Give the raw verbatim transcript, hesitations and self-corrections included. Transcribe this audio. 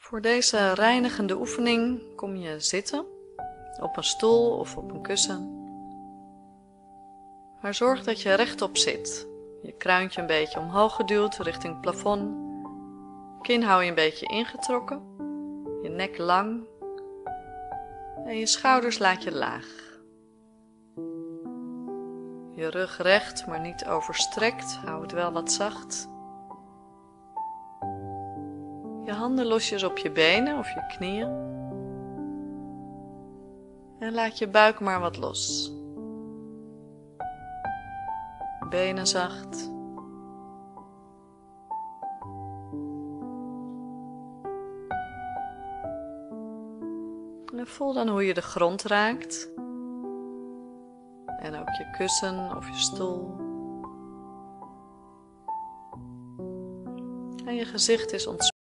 Voor deze reinigende oefening kom je zitten, op een stoel of op een kussen. Maar zorg dat je rechtop zit. Je kruintje een beetje omhoog geduwd richting het plafond. Kin hou je een beetje ingetrokken. Je nek lang. En je schouders laat je laag. Je rug recht, maar niet overstrekt. Hou het wel wat zacht. Je handen losjes op je benen of je knieën. En laat je buik maar wat los. Benen zacht. En voel dan hoe je de grond raakt. En ook je kussen of je stoel. En je gezicht is ontspannen.